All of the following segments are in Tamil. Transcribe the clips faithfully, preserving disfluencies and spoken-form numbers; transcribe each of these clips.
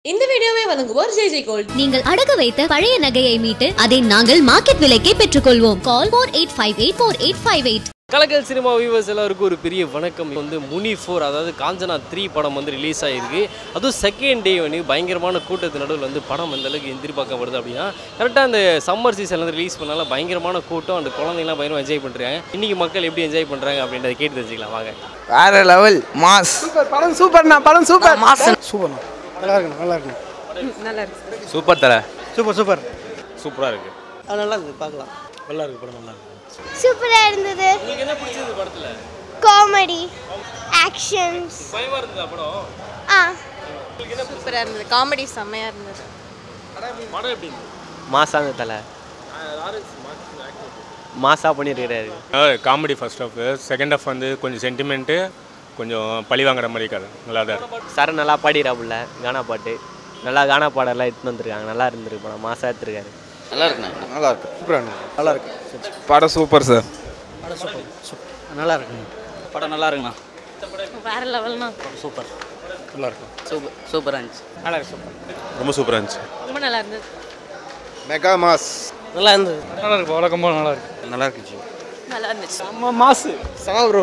இந்த வீடியோவை வழங்குவோர் ஜே ஜே கோல்ட். நீங்கள் அடகு வைத்த பழைய நகையை மீட்டு அதை நாங்கள் மார்க்கெட் விலைக்கே பெற்றுக்கொள்வோம். Call four eight five eight four eight five eight. கலக்கல் சினிமா வியூவர்ஸ் எல்லாருக்கும் ஒரு பெரிய வணக்கம். வந்து முனி ஃபோர் அதாவது காஞ்சனா த்ரீ படம் வந்து ரிலீஸ் ஆகிருக்கு. அதுவும் செகண்ட் டே வந்து பயங்கரமான கூட்டத்து நடுவில் வந்து படம் எந்த அளவுக்கு எதிர்பார்க்கப்படுது அப்படின்னா கரெக்டாக அந்த சம்மர் சீசன் வந்து ரிலீஸ் பண்ணால பயங்கரமான கூட்டம் அந்த குழந்தைங்களாம் பயங்கரமாக என்ஜாய் பண்ணுறாங்க. இன்றைக்கி மக்கள் எப்படி என்ஜாய் பண்ணுறாங்க அப்படின்றத கேட்டு தெரிஞ்சுக்கலாம் வாங்க. வேற லெவல் மாஸ் சூப்பர் படம் சூப்பர்ண்ணா படம் சூப்பர் மாஸ் சூப்பர்ண்ணா நல்லா இருக்கு நல்லா இருக்கு நல்லா இருக்கு சூப்பர் தலை சூப்பர் சூப்பர் சூப்பராக இருக்குது. அது நல்லா இருக்கு பார்க்கலாம் நல்லா இருக்கு படம் நல்லா இருக்கு சூப்பரா இருந்தது. உங்களுக்கு என்ன பிடிச்சது படத்தில்? காமெடி ஆக்ஷன்ஸ் பயமாக இருந்ததா படம்? ஆ சூப்பராக இருந்தது. காமெடி செம்மையாக இருந்தது. படம் எப்படி இருந்தது? மாசாங்க தலை மாசா பண்ணியிருக்கிறாரு. Comedy first half, second half வந்து கொஞ்சம் சென்டிமெண்ட்டு, கொஞ்சம் பழி வாங்குற மாதிரி இருக்காது. நல்லா தான் சார் நல்லா பாடிறாப்புல கானா பாட்டு, நல்லா கானா பாடலாம் எடுத்துன்னு வந்துருக்காங்க. நல்லா இருந்திருக்கு படம், மாசா எடுத்துருக்காரு. நல்லா இருக்குண்ணா நல்லா இருக்கு சூப்பராக நல்லா இருக்கு படம் சூப்பர் சார் படம் சூப்பர் சூப்பர் நல்லா இருக்கு படம் நல்லா இருக்குண்ணா வேற லெவல்னா சூப்பர் நல்லா இருக்கு சூப்பர் சூப்பராக இருந்துச்சு நல்லா இருக்கு சூப்பர் ரொம்ப சூப்பராக இருந்துச்சு. ரொம்ப நல்லா இருந்தது. மெகா மாஸ் நல்லா இருந்தது நல்லா இருக்கு வழக்கமாக நல்லா இருக்கு நல்லா இருக்குச்சு நல்லா இருந்துச்சு. செம்ம மாசு செம ப்ரோ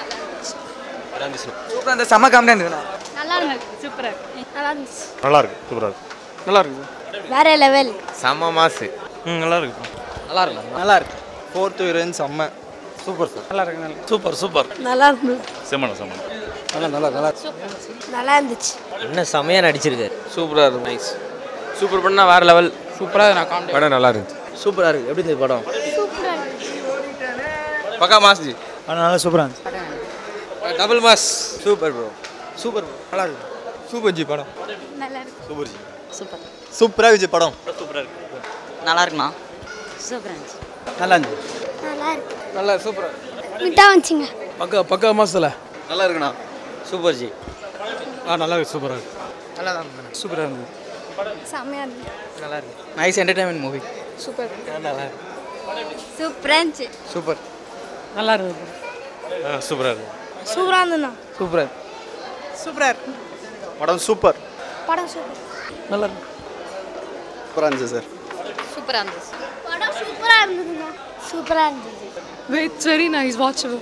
சூப்பராக இருந்தது செம்ம காமெடியாக இருந்ததுண்ணா நல்லா இருந்துச்சு. சூப்பராக நல்லா இருந்துச்சு. நல்லா இருக்கு சூப்பராக இருக்கு நல்லா இருக்கு வேற லெவல். செம்ம மாசு. ம் நல்லா இருக்கு நல்லா இருக்கு நல்லா இருக்கு ஃபோர்த் ஹீரோயின் செம்ம சூப்பர் சார் நல்லா இருக்கு நல்லா சூப்பர் சூப்பர் நல்லா இருந்தது. செம்மண்ணா செம்மண்ணா நல்லா நல்லா நல்லா நல்லா இருந்துச்சு. என்ன செமையாக நடிச்சிருக்காரு. சூப்பராக இருக்கு நைஸ் சூப்பர் பண்ணா வேற லெவல் சூப்பராக நான் காமெடி படம் நல்லா இருந்துச்சு. சூப்பராக இருக்கு. எப்படி இருந்தது படம்? சூப்பரா இருந்துச்சு. பக்கா மாஸ் ஜி நல்லா சூப்பராக இருந்துச்சு double mass super bro super நல்லா இருக்கு சூப்பர் ஜி படம் நல்லா இருக்கு. சூப்பர் ஜி சூப்பர் சூப்பராக இருந்துச்சு படம் நல்லா இருக்குண்ணா சூப்பராக இருந்துச்சு. நல்லா இருந்துச்சு நல்லா இருக்கு. நல்லா சூப்பராக விட்டா வந்துச்சுங்க. பக்கா பக்கா மாசத்துல நல்லா இருக்குண்ணா சூப்பர் ஜி ஆ நல்லா இருக்கு சூப்பராக இருக்கு நல்லா தான் இருந்தது சூப்பராக இருந்தது செமையா இருந்துச்சு. நல்லா இருக்கு நைஸ் என்டர்டைன்மெண்ட் மூவி சூப்பர் நல்லா இருக்கு சூப்பரா இருந்துச்சு. சூப்பர் நல்லா இருந்தது சூப்பராக இருக்கு சூப்பரா இருந்ததுண்ணா. சூப்பராக சூப்பராக இருக்கு படம் சூப்பர் படம் சூப்பர். நல்லா இருக்கு சூப்பராக இருந்துச்சு சார் சூப்பராக இருந்துச்சு. படம் சூப்பரா இருந்ததுண்ணா. சூப்பரா இருந்தது. It's very nice watchable.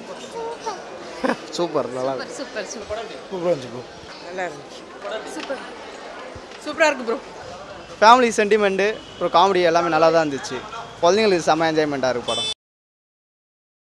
Super நல்லா இருக்கு சூப்பர் சூப்பர் சூப்பராக இருந்துச்சு ப்ரோ நல்லா இருந்துச்சு சூப்பர் சூப்பராக இருக்குது ப்ரோ. ஃபேமிலி சென்டிமெண்ட்டு அப்புறம் காமெடி எல்லாமே நல்லா தான் இருந்துச்சு. குழந்தைங்களுக்கு செம்ம என்ஜாய்மெண்ட்டாக இருக்குது படம்.